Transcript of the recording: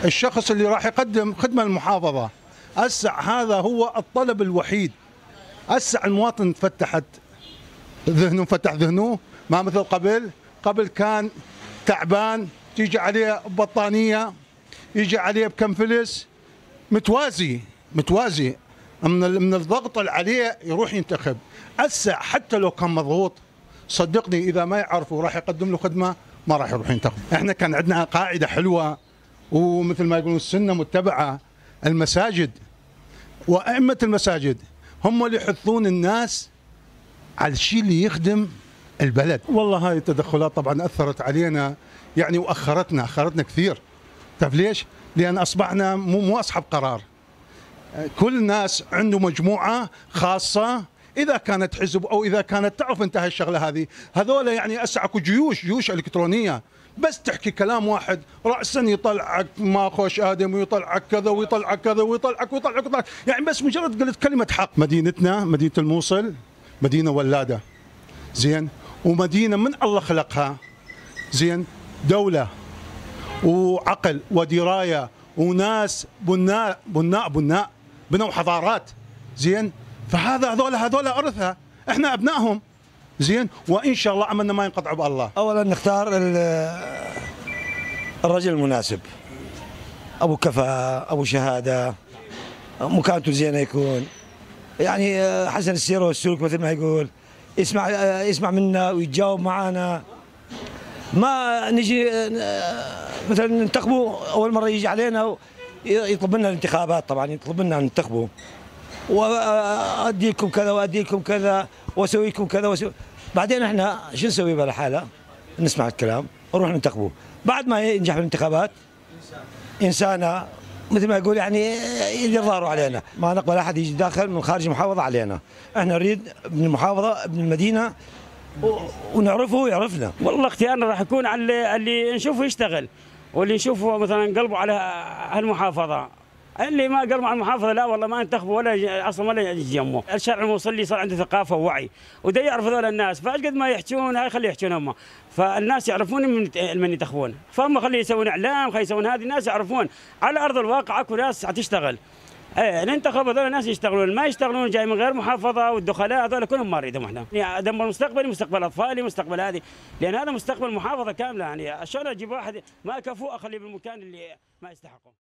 الشخص اللي راح يقدم خدمة للمحافظة. هسه هذا هو الطلب الوحيد. هسه المواطن فتحت ذهنه، فتح ذهنه، ما مثل قبل كان تعبان، تيجي عليه ببطانية، يجي عليه بكم فلس، متوازي من الضغط اللي عليه يروح ينتخب. هسه حتى لو كان مضغوط، صدقني اذا ما يعرفوا راح يقدم له خدمه ما راح يروح ينتخب. احنا كان عندنا قاعده حلوه، ومثل ما يقولون السنه متبعه. المساجد وائمه المساجد هم اللي يحثون الناس على الشيء اللي يخدم البلد. والله هاي التدخلات طبعا اثرت علينا يعني، واخرتنا كثير. تعرف ليش؟ لان اصبحنا مو اصحاب قرار. كل الناس عنده مجموعه خاصه، اذا كانت حزب او اذا كانت، تعرف انت هالشغله هذه، هذول يعني اسعكوا جيوش الكترونيه، بس تحكي كلام واحد راسا يطلعك ما خوش ادم، ويطلعك كذا ويطلعك كذا ويطلعك، يعني بس مجرد قلت كلمه حق. مدينتنا مدينه الموصل مدينه ولاده، زين، ومدينه من الله خلقها، زين، دوله وعقل ودرايه وناس بناء بنوا حضارات، زين. فهذا هذول ارثها، احنا ابنائهم، زين، وان شاء الله عملنا ما ينقطع بالله. اولا نختار الرجل المناسب، ابو كفاءه، ابو شهاده، مكانته زينه يكون، يعني حسن السيره والسلوك مثل ما يقول، يسمع منا ويتجاوب معنا. ما نجي مثلا ننتخبه اول مره يجي علينا يطلب منا الانتخابات، طبعا يطلب منا ننتخبه، وادي لكم كذا وادي لكم كذا واسوي لكم كذا بعدين احنا شو نسوي بالحاله؟ نسمع الكلام ونروح ننتخبه. بعد ما ينجح بالانتخابات انسانه مثل ما يقول يعني يدير ظهره علينا. ما نقبل احد يجي داخل من خارج المحافظه علينا. احنا نريد ابن المحافظه ابن المدينه ونعرفه ويعرفنا. والله اختيارنا راح يكون على اللي نشوفه يشتغل، واللي نشوفه مثلا قلبه على هالمحافظه. اللي ما قلبه على المحافظه لا والله ما انتخبه ولا اصلا ولا يجي جنبه. الشارع الموصلي صار عنده ثقافه ووعي، وده يعرف هذول الناس، فايش قد ما يحجون هاي خليه يحجون هم، فالناس يعرفون من ينتخبون، فهم خليه يسوون اعلام، خليه يسوون هذه، الناس يعرفون على ارض الواقع اكو ناس حتشتغل. ننتخب هذول الناس يشتغلون، ما يشتغلون جاي من غير محافظه، والدخلاء هذول كلهم ما نريدهم احنا. يعني دمر مستقبلي، مستقبل اطفالي، مستقبل هذه، لان هذا مستقبل محافظه كامله. يعني شلون اجيب واحد ما كفؤ اخليه بالمكان اللي ما يستحقه.